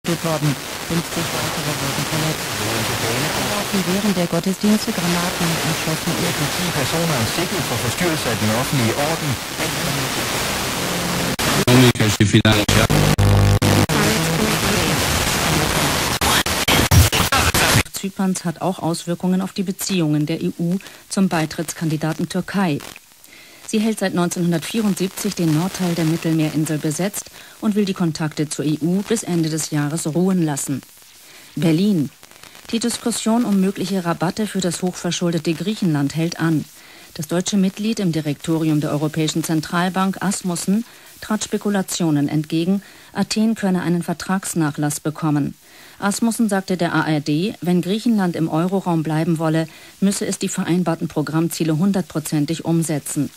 verhaftete worden. 50 weitere wurden verletzt. Während der Gottesdienste Granaten und erschossen wurden. 10 Personer er sigtet for forstyrrelse af den offentlige orden. Zyperns hat auch Auswirkungen auf die Beziehungen der EU zum Beitrittskandidaten Türkei. Sie hält seit 1974 den Nordteil der Mittelmeerinsel besetzt und will die Kontakte zur EU bis Ende des Jahres ruhen lassen. Berlin. Die Diskussion um mögliche Rabatte für das hochverschuldete Griechenland hält an. Das deutsche Mitglied im Direktorium der Europäischen Zentralbank, Asmussen, trat Spekulationen entgegen, Athen könne einen Vertragsnachlass bekommen. Asmussen sagte der ARD, wenn Griechenland im Euroraum bleiben wolle, müsse es die vereinbarten Programmziele 100%ig umsetzen.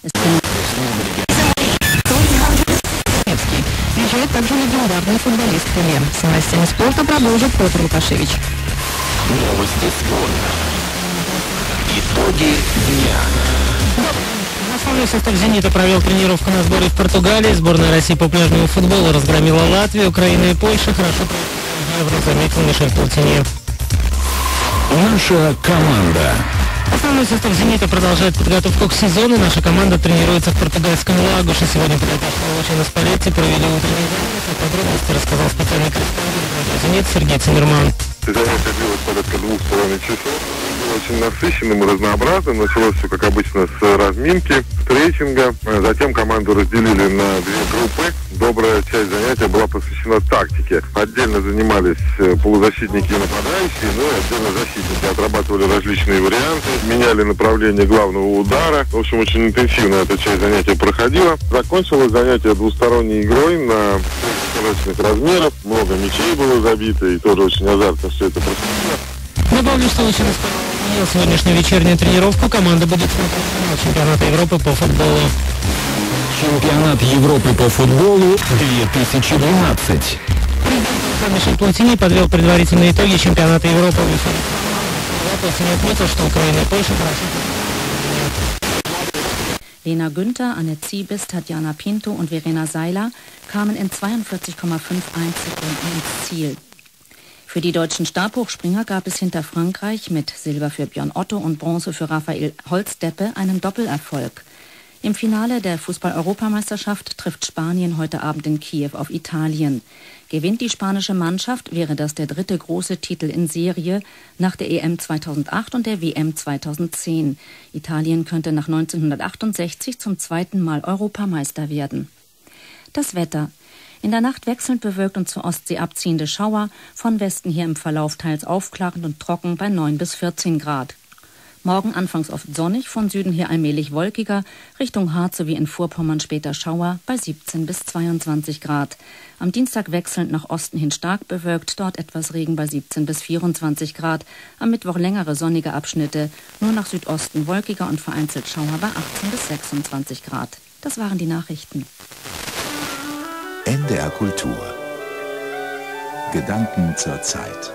Приезжает также легендарный футболист Пеле. С новостями спорта продолжит Петр Лукашевич. Новости спорта. Итоги дня. Основной состав «Зенита» провел тренировку на сборе в Португалии. Сборная России по пляжному футболу разгромила Латвию, Украину и Польшу. Хорошо Евро, заметил Мишель Платинье. Наша команда. Основной состав «Зенита» продолжает подготовку к сезону. Наша команда тренируется в португальском Лагуше. Сегодня подопечные Лучано Спалетти провели утренний занятия. Подробности рассказал специальный корреспондент «Зенит» Сергей Циммерман. Занятие длилось порядка 2,5 часов. Было очень насыщенным и разнообразным. Началось все, как обычно, с разминки, стретчинга. Затем команду разделили на 2 группы. Добрая часть занятия была посвящена тактике. Отдельно занимались полузащитники и нападающие, ну и отдельно защитники. Отрабатывали различные варианты, меняли направление главного удара. В общем, очень интенсивно эта часть занятия проходила. Закончилось занятие двусторонней игрой на разных размеров. Много мячей было забито, и тоже очень азартно все это происходило. Напомню, что Лучано отменил сегодняшнюю вечернюю тренировку. Команда будет смотреть на чемпионат Европы по футболу. Чемпионат Европы по футболу 2012. Мишель Платинье подвел предварительные итоги чемпионата Европы. Платинье отметил, что Украина и Польша хорошо. Lena Günther, Anne Ziebes, Tatjana Pinto und Verena Seiler kamen in 42,51 Sekunden ins Ziel. Für die deutschen Stabhochspringer gab es hinter Frankreich mit Silber für Björn Otto und Bronze für Raphael Holzdeppe einen Doppelerfolg. Im Finale der Fußball-Europameisterschaft trifft Spanien heute Abend in Kiew auf Italien. Gewinnt die spanische Mannschaft, wäre das der dritte große Titel in Serie nach der EM 2008 und der WM 2010. Italien könnte nach 1968 zum zweiten Mal Europameister werden. Das Wetter. In der Nacht wechselnd bewölkt und zur Ostsee abziehende Schauer, von Westen her im Verlauf teils aufklarend und trocken bei 9 bis 14 Grad. Morgen anfangs oft sonnig, von Süden her allmählich wolkiger, Richtung Harz sowie in Vorpommern später Schauer bei 17 bis 22 Grad. Am Dienstag wechselnd nach Osten hin stark bewölkt, dort etwas Regen bei 17 bis 24 Grad. Am Mittwoch längere sonnige Abschnitte, nur nach Südosten wolkiger und vereinzelt Schauer bei 18 bis 26 Grad. Das waren die Nachrichten. NDR Kultur. Gedanken zur Zeit.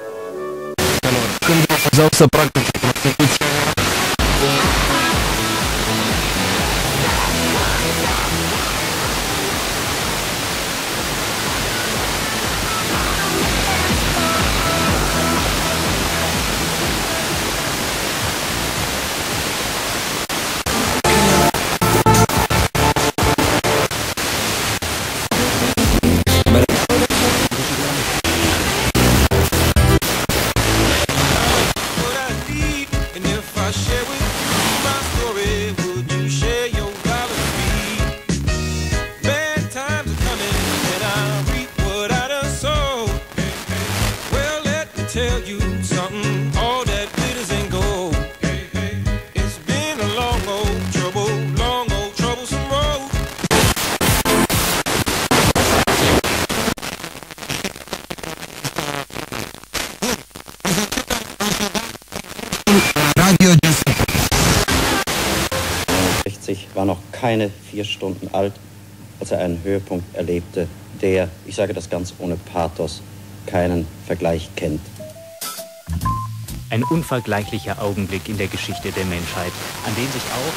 War noch keine 4 Stunden alt, als er einen Höhepunkt erlebte, der, ich sage das ganz ohne Pathos, keinen Vergleich kennt. Ein unvergleichlicher Augenblick in der Geschichte der Menschheit, an den sich auch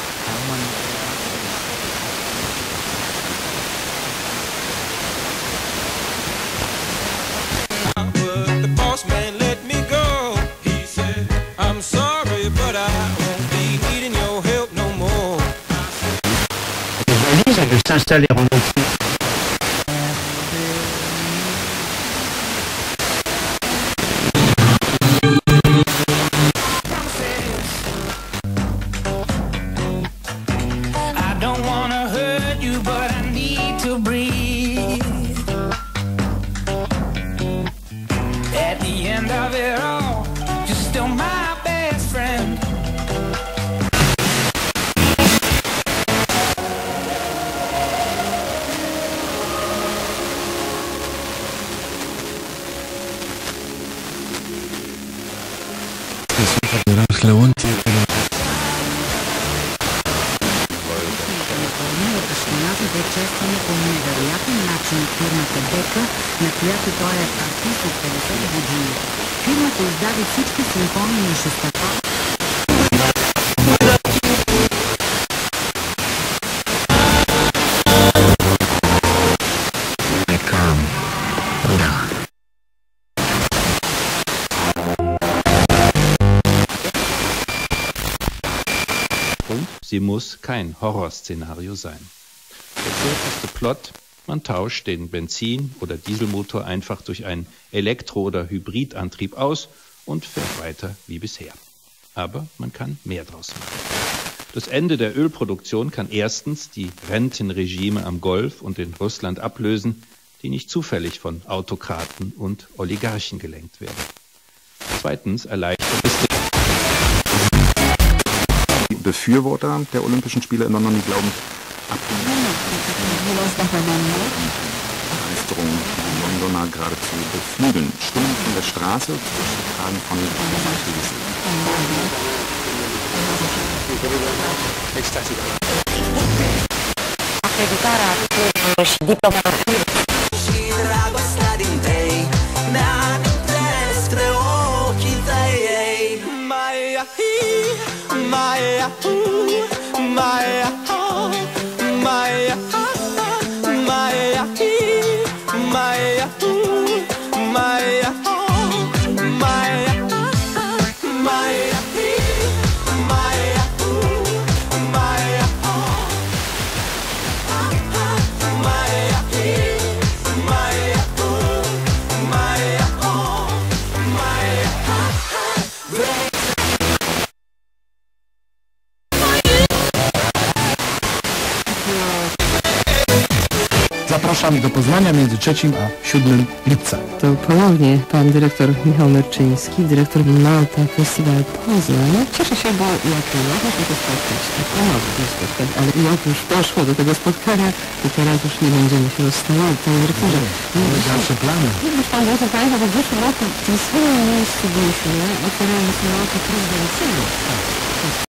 Hermann de s'installer en Autriche. Честване по невероятен начин фирмата Дека, на която той е артист от 50 години. Фирмата издаде всички симфонии на Шостакович. Und sie muss kein Horrorszenario sein. Der kürzeste Plot: man tauscht den Benzin- oder Dieselmotor einfach durch einen Elektro- oder Hybridantrieb aus und fährt weiter wie bisher. Aber man kann mehr draus machen. Das Ende der Ölproduktion kann erstens die Rentenregime am Golf und in Russland ablösen, die nicht zufällig von Autokraten und Oligarchen gelenkt werden. Zweitens erleichtert es die Befürworter der Olympischen Spiele in London, die glauben, Begeisterung die Londoner geradezu beflügeln. Stimmen von der Straße tragen von Zapraszam do Poznania między 3 a 7 lipca. To ponownie pan dyrektor Michał Merczyński, dyrektor Malta Festiwal Poznań. Cieszę się, bo jak można się to spotkać, tak można spotkać, ale jak już doszło do tego spotkania, to teraz już nie będziemy się rozstawać. Panie dyrektorze, dalsze plany. Jakbyś pan drodzy Państwo, bo w zeszłym roku w tym samym miejscu byliśmy, otwierając loty prezydencyjne.